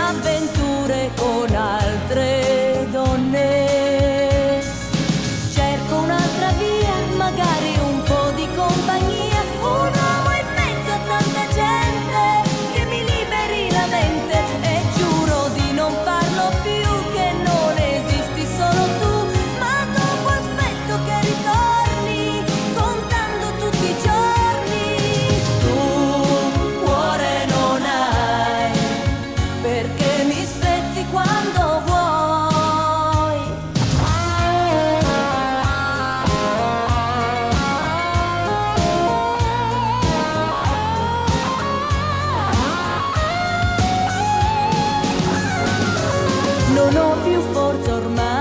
avventure con altre donne. Cerco un'altra via, magari un po' di compagnia, un uomo in mezzo a tanta gente che mi liberi la mente, e giuro di non farlo più, che non esisti solo tu, ma dopo aspetto che ritorni contando tutti i giorni. Tu cuore non hai, perché mi spezzi quando vuoi. Non ho più forza ormai